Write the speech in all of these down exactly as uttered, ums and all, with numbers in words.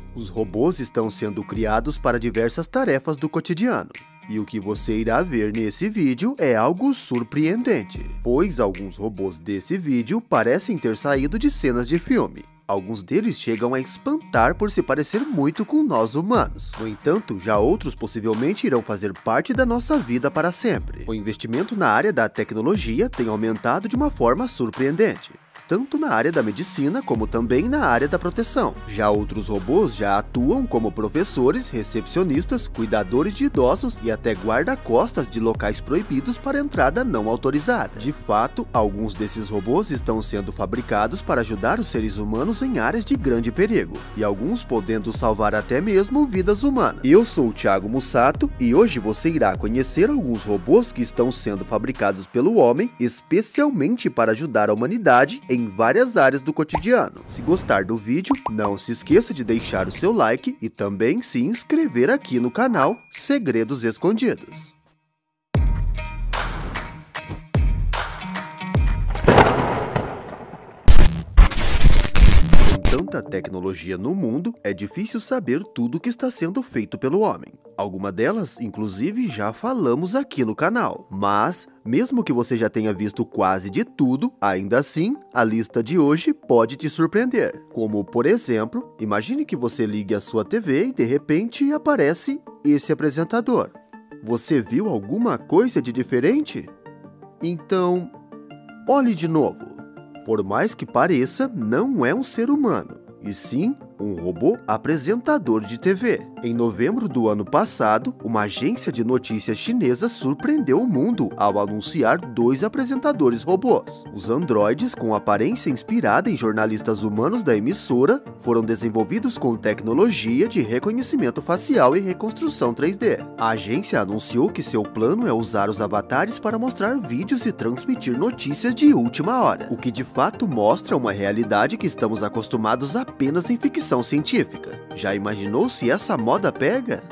Os robôs estão sendo criados para diversas tarefas do cotidiano. E o que você irá ver nesse vídeo é algo surpreendente, pois alguns robôs desse vídeo parecem ter saído de cenas de filme. Alguns deles chegam a espantar por se parecer muito com nós humanos. No entanto, já outros possivelmente irão fazer parte da nossa vida para sempre. O investimento na área da tecnologia tem aumentado de uma forma surpreendente, tanto na área da medicina como também na área da proteção. Já outros robôs já atuam como professores, recepcionistas, cuidadores de idosos e até guarda-costas de locais proibidos para entrada não autorizada. De fato, alguns desses robôs estão sendo fabricados para ajudar os seres humanos em áreas de grande perigo, e alguns podendo salvar até mesmo vidas humanas. Eu sou o Thiago Mussato e hoje você irá conhecer alguns robôs que estão sendo fabricados pelo homem especialmente para ajudar a humanidade em em várias áreas do cotidiano. Se gostar do vídeo, não se esqueça de deixar o seu like e também se inscrever aqui no canal Segredos Escondidos. Com tanta tecnologia no mundo, é difícil saber tudo o que está sendo feito pelo homem. Alguma delas, inclusive, já falamos aqui no canal. Mas, mesmo que você já tenha visto quase de tudo, ainda assim, a lista de hoje pode te surpreender. Como, por exemplo, imagine que você ligue a sua T V e de repente aparece esse apresentador. Você viu alguma coisa de diferente? Então, olhe de novo. Por mais que pareça, não é um ser humano, e sim um robô apresentador de T V. Em novembro do ano passado, uma agência de notícias chinesa surpreendeu o mundo ao anunciar dois apresentadores robôs. Os androides, com aparência inspirada em jornalistas humanos da emissora, foram desenvolvidos com tecnologia de reconhecimento facial e reconstrução três D. A agência anunciou que seu plano é usar os avatares para mostrar vídeos e transmitir notícias de última hora, o que de fato mostra uma realidade que estamos acostumados apenas em ficção científica. Já imaginou se essa moda pega?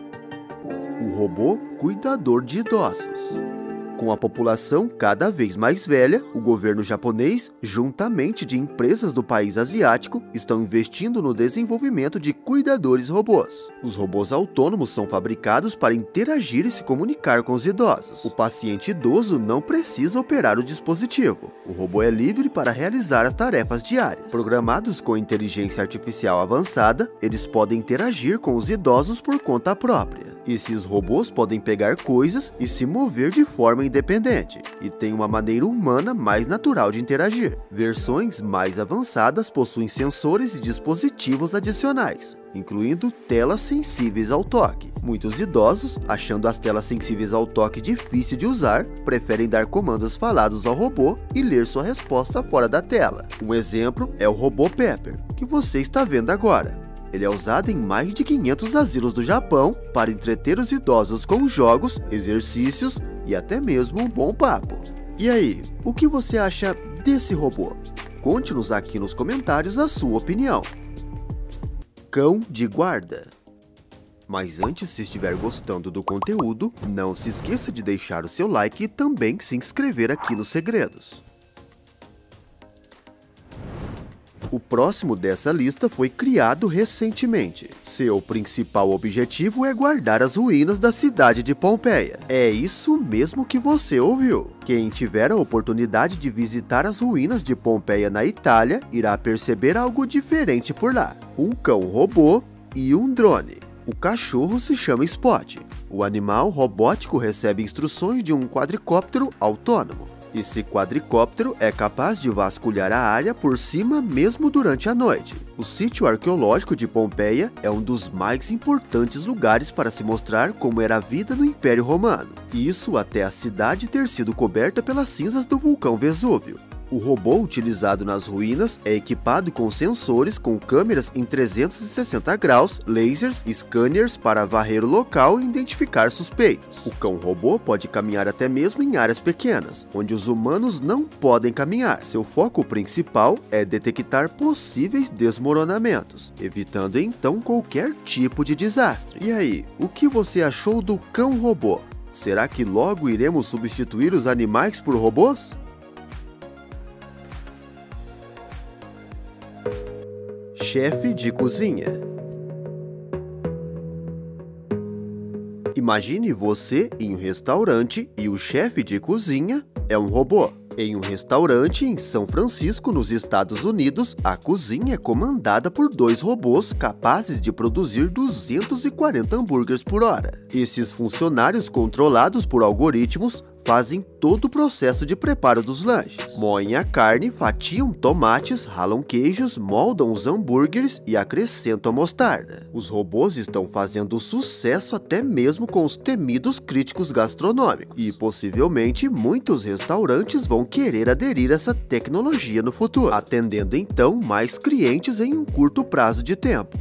O robô cuidador de idosos. Com a população cada vez mais velha, o governo japonês, juntamente de empresas do país asiático, estão investindo no desenvolvimento de cuidadores robôs. Os robôs autônomos são fabricados para interagir e se comunicar com os idosos. O paciente idoso não precisa operar o dispositivo. O robô é livre para realizar as tarefas diárias. Programados com inteligência artificial avançada, eles podem interagir com os idosos por conta própria. Esses robôs podem pegar coisas e se mover de forma independente, e têm uma maneira humana mais natural de interagir. Versões mais avançadas possuem sensores e dispositivos adicionais, incluindo telas sensíveis ao toque. Muitos idosos, achando as telas sensíveis ao toque difícil de usar, preferem dar comandos falados ao robô e ler sua resposta fora da tela. Um exemplo é o robô Pepper, que você está vendo agora. Ele é usado em mais de quinhentos asilos do Japão para entreter os idosos com jogos, exercícios e até mesmo um bom papo. E aí, o que você acha desse robô? Conte-nos aqui nos comentários a sua opinião. Cão de guarda. Mas antes, se estiver gostando do conteúdo, não se esqueça de deixar o seu like e também se inscrever aqui nos Segredos. O próximo dessa lista foi criado recentemente. Seu principal objetivo é guardar as ruínas da cidade de Pompeia. É isso mesmo que você ouviu. Quem tiver a oportunidade de visitar as ruínas de Pompeia na Itália, irá perceber algo diferente por lá. Um cão robô e um drone. O cachorro se chama Spot. O animal robótico recebe instruções de um quadricóptero autônomo. Esse quadricóptero é capaz de vasculhar a área por cima mesmo durante a noite. O sítio arqueológico de Pompeia é um dos mais importantes lugares para se mostrar como era a vida no Império Romano. Isso até a cidade ter sido coberta pelas cinzas do vulcão Vesúvio. O robô utilizado nas ruínas é equipado com sensores com câmeras em trezentos e sessenta graus, lasers e scanners para varrer o local e identificar suspeitos. O cão-robô pode caminhar até mesmo em áreas pequenas, onde os humanos não podem caminhar. Seu foco principal é detectar possíveis desmoronamentos, evitando então qualquer tipo de desastre. E aí, o que você achou do cão-robô? Será que logo iremos substituir os animais por robôs? Chefe de cozinha. Imagine você em um restaurante e o chefe de cozinha é um robô. Em um restaurante em São Francisco, nos Estados Unidos, a cozinha é comandada por dois robôs capazes de produzir duzentos e quarenta hambúrgueres por hora. Esses funcionários, controlados por algoritmos, fazem todo o processo de preparo dos lanches. Moem a carne, fatiam tomates, ralam queijos, moldam os hambúrgueres e acrescentam a mostarda. Os robôs estão fazendo sucesso até mesmo com os temidos críticos gastronômicos. E possivelmente muitos restaurantes vão querer aderir a essa tecnologia no futuro, atendendo então mais clientes em um curto prazo de tempo.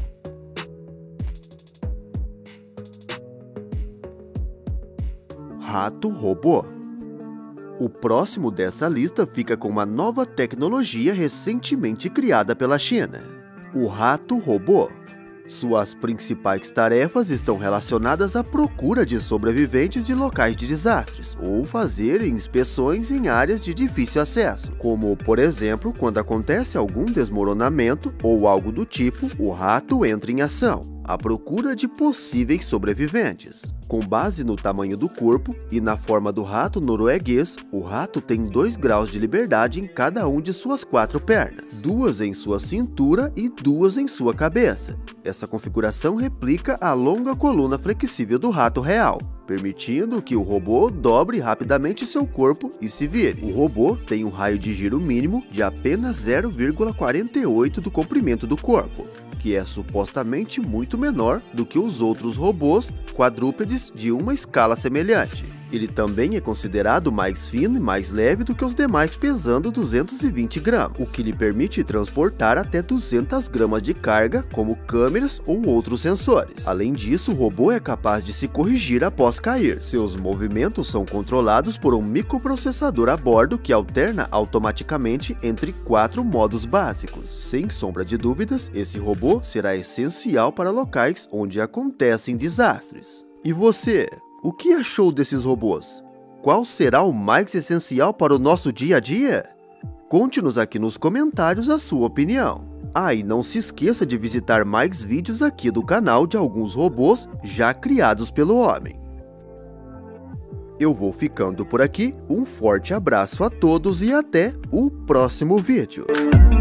Rato robô. O próximo dessa lista fica com uma nova tecnologia recentemente criada pela China: o rato robô. Suas principais tarefas estão relacionadas à procura de sobreviventes de locais de desastres ou fazer inspeções em áreas de difícil acesso, como, por exemplo, quando acontece algum desmoronamento ou algo do tipo, o rato entra em ação, à procura de possíveis sobreviventes. Com base no tamanho do corpo e na forma do rato norueguês, o rato tem dois graus de liberdade em cada um de suas quatro pernas, duas em sua cintura e duas em sua cabeça. Essa configuração replica a longa coluna flexível do rato real, permitindo que o robô dobre rapidamente seu corpo e se vire. O robô tem um raio de giro mínimo de apenas zero vírgula quarenta e oito do comprimento do corpo, que é supostamente muito menor do que os outros robôs quadrúpedes de uma escala semelhante. Ele também é considerado mais fino e mais leve do que os demais, pesando duzentos e vinte gramas, o que lhe permite transportar até duzentas gramas de carga, como câmeras ou outros sensores. Além disso, o robô é capaz de se corrigir após cair. Seus movimentos são controlados por um microprocessador a bordo que alterna automaticamente entre quatro modos básicos. Sem sombra de dúvidas, esse robô será essencial para locais onde acontecem desastres. E você? O que achou desses robôs? Qual será o mais essencial para o nosso dia a dia? Conte-nos aqui nos comentários a sua opinião. Ah, e não se esqueça de visitar mais vídeos aqui do canal de alguns robôs já criados pelo homem. Eu vou ficando por aqui, um forte abraço a todos e até o próximo vídeo.